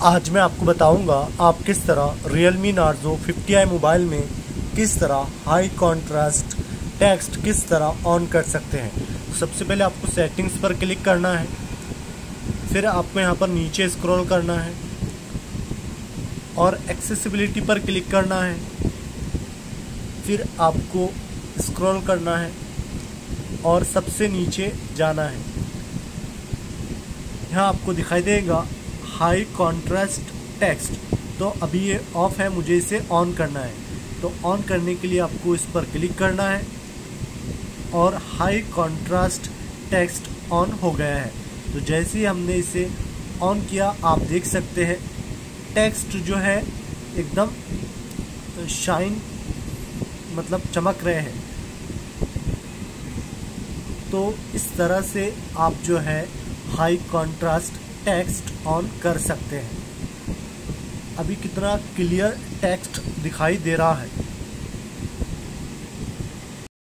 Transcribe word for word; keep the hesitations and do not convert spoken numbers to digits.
आज मैं आपको बताऊंगा आप किस तरह Realme Narzo fifty i mobile में किस तरह हाई कॉन्ट्रास्ट टेक्स्ट किस तरह ऑन कर सकते हैं। सबसे पहले आपको सेटिंग्स पर क्लिक करना है, फिर आपको यहाँ पर नीचे स्क्रॉल करना है और एक्सेसिबिलिटी पर क्लिक करना है, फिर आपको स्क्रॉल करना है और सबसे नीचे जाना है। यहाँ आपको दिखाई देगा हाई कॉन्ट्रास्ट टेक्स्ट, तो अभी ये ऑफ है, मुझे इसे ऑन करना है। तो ऑन करने के लिए आपको इस पर क्लिक करना है और हाई कॉन्ट्रास्ट टेक्स्ट ऑन हो गया है। तो जैसे ही हमने इसे ऑन किया आप देख सकते हैं टेक्स्ट जो है एकदम शाइन मतलब चमक रहे हैं। तो इस तरह से आप जो है हाई कॉन्ट्रास्ट टेक्स्ट ऑन कर सकते हैं। अभी कितना क्लियर टेक्स्ट दिखाई दे रहा है।